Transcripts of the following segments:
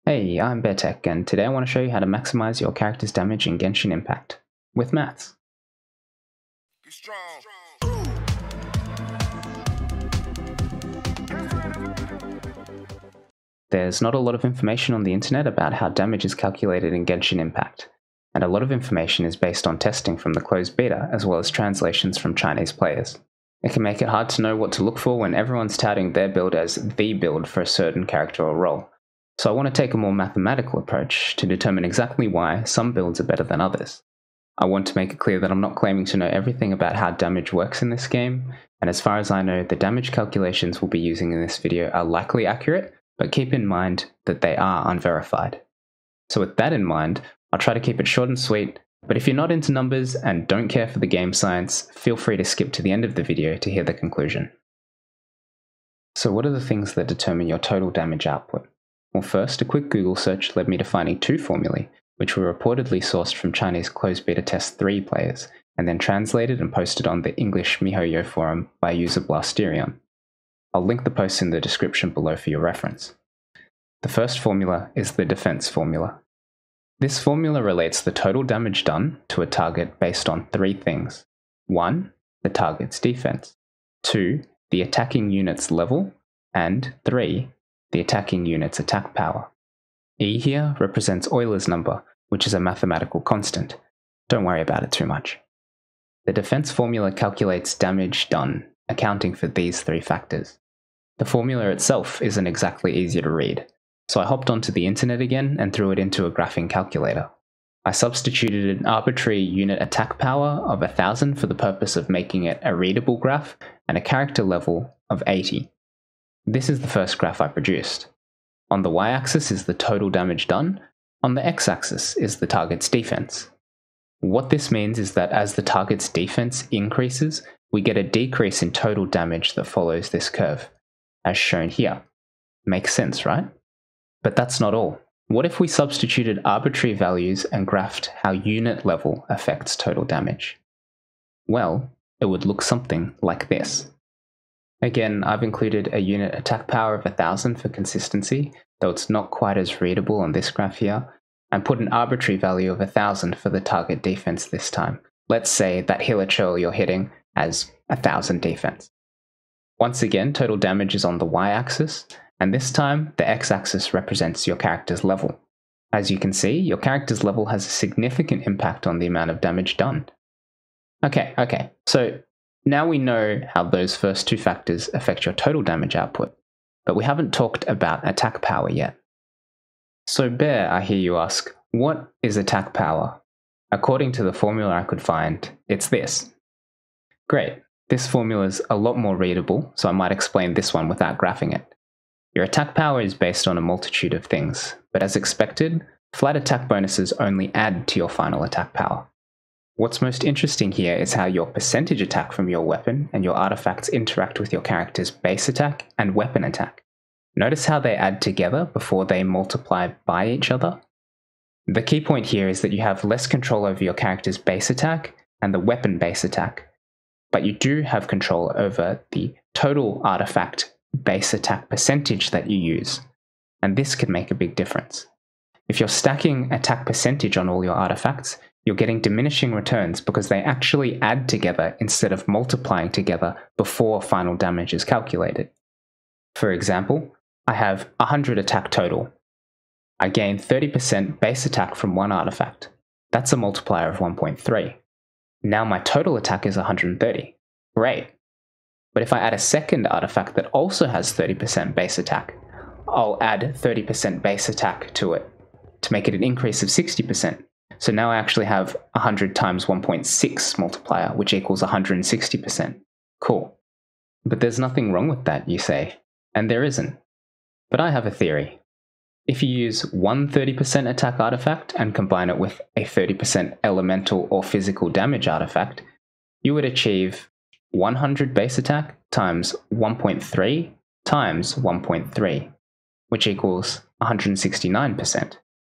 Hey, I'm Beartech, and today I want to show you how to maximize your character's damage in Genshin Impact with maths. There's not a lot of information on the internet about how damage is calculated in Genshin Impact, and a lot of information is based on testing from the closed beta as well as translations from Chinese players. It can make it hard to know what to look for when everyone's touting their build as the build for a certain character or role. So I want to take a more mathematical approach to determine exactly why some builds are better than others. I want to make it clear that I'm not claiming to know everything about how damage works in this game, and as far as I know, the damage calculations we'll be using in this video are likely accurate, but keep in mind that they are unverified. So with that in mind, I'll try to keep it short and sweet, but if you're not into numbers and don't care for the game science, feel free to skip to the end of the video to hear the conclusion. So what are the things that determine your total damage output? Well, first, a quick Google search led me to finding two formulae, which were reportedly sourced from Chinese closed beta test 3 players, and then translated and posted on the English MiHoYo forum by user Blasterion. I'll link the post in the description below for your reference. The first formula is the defense formula. This formula relates the total damage done to a target based on three things. 1. The target's defense. 2. The attacking unit's level. And 3. The attacking unit's attack power. E here represents Euler's number, which is a mathematical constant. Don't worry about it too much. The defense formula calculates damage done, accounting for these three factors. The formula itself isn't exactly easy to read, so I hopped onto the internet again and threw it into a graphing calculator. I substituted an arbitrary unit attack power of 1000 for the purpose of making it a readable graph and a character level of 80. This is the first graph I produced. On the y-axis is the total damage done, on the x-axis is the target's defense. What this means is that as the target's defense increases, we get a decrease in total damage that follows this curve, as shown here. Makes sense, right? But that's not all. What if we substituted arbitrary values and graphed how unit level affects total damage? Well, it would look something like this. Again, I've included a unit attack power of 1000 for consistency, though it's not quite as readable on this graph here, and put an arbitrary value of 1000 for the target defense this time. Let's say that Hilichurl you're hitting has 1000 defense. Once again, total damage is on the y-axis, and this time the x-axis represents your character's level. As you can see, your character's level has a significant impact on the amount of damage done. Okay, so now we know how those first two factors affect your total damage output, but we haven't talked about attack power yet. So Bear, I hear you ask, what is attack power? According to the formula I could find, it's this. Great, this formula is a lot more readable, so I might explain this one without graphing it. Your attack power is based on a multitude of things, but as expected, flat attack bonuses only add to your final attack power. What's most interesting here is how your percentage attack from your weapon and your artifacts interact with your character's base attack and weapon attack. Notice how they add together before they multiply by each other? The key point here is that you have less control over your character's base attack and the weapon base attack, but you do have control over the total artifact base attack percentage that you use, and this can make a big difference. If you're stacking attack percentage on all your artifacts, you're getting diminishing returns because they actually add together instead of multiplying together before final damage is calculated. For example, I have 100 attack total. I gain 30% base attack from one artifact. That's a multiplier of 1.3. Now my total attack is 130. Great. But if I add a second artifact that also has 30% base attack, I'll add 30% base attack to it to make it an increase of 60%. So now I actually have 100 times 1.6 multiplier, which equals 160%. Cool. But there's nothing wrong with that, you say. And there isn't. But I have a theory. If you use one 30% attack artifact and combine it with a 30% elemental or physical damage artifact, you would achieve 100 base attack times 1.3 times 1.3, which equals 169%.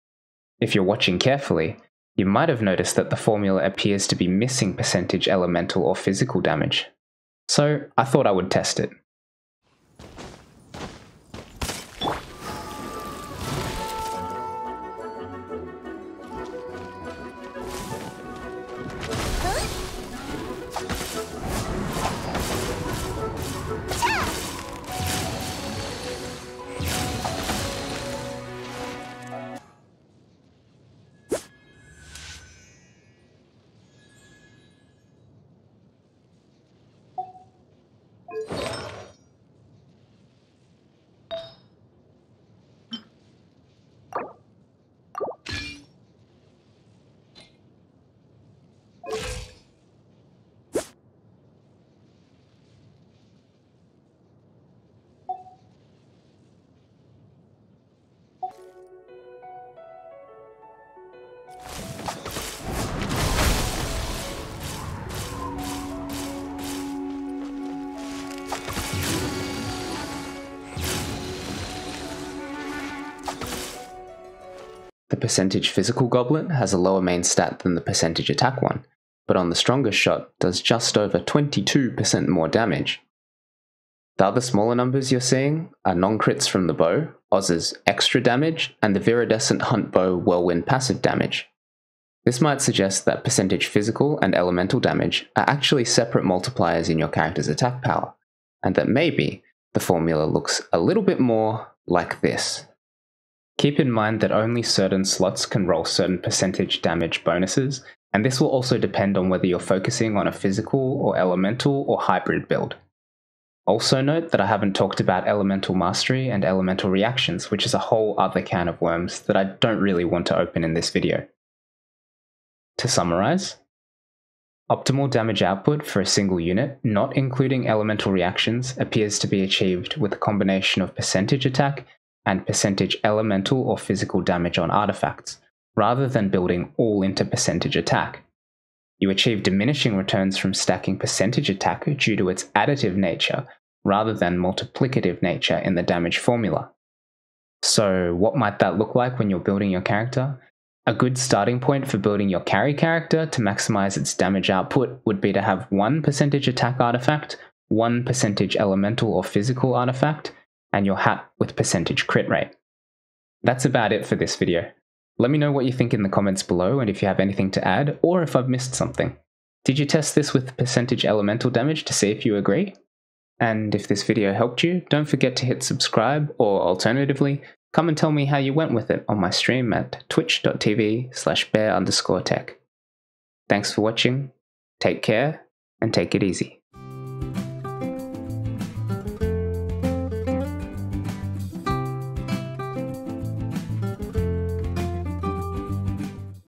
If you're watching carefully, you might have noticed that the formula appears to be missing percentage elemental or physical damage. So I thought I would test it. The percentage physical goblet has a lower main stat than the percentage attack one, but on the strongest shot does just over 22% more damage. The other smaller numbers you're seeing are non-crits from the bow, Oz's extra damage, and the viridescent hunt bow whirlwind passive damage. This might suggest that percentage physical and elemental damage are actually separate multipliers in your character's attack power, and that maybe the formula looks a little bit more like this. Keep in mind that only certain slots can roll certain percentage damage bonuses, and this will also depend on whether you're focusing on a physical or elemental or hybrid build. Also note that I haven't talked about elemental mastery and elemental reactions, which is a whole other can of worms that I don't really want to open in this video. To summarize, optimal damage output for a single unit, not including elemental reactions, appears to be achieved with a combination of percentage attack and percentage elemental or physical damage on artifacts, rather than building all into percentage attack. You achieve diminishing returns from stacking percentage attack due to its additive nature, rather than multiplicative nature in the damage formula. So what might that look like when you're building your character? A good starting point for building your carry character to maximize its damage output would be to have one percentage attack artifact, one percentage elemental or physical artifact, and your hat with percentage crit rate. That's about it for this video. Let me know what you think in the comments below and if you have anything to add or if I've missed something. Did you test this with percentage elemental damage to see if you agree? And if this video helped you, don't forget to hit subscribe, or alternatively, come and tell me how you went with it on my stream at twitch.tv/bear_tech. Thanks for watching, take care, and take it easy.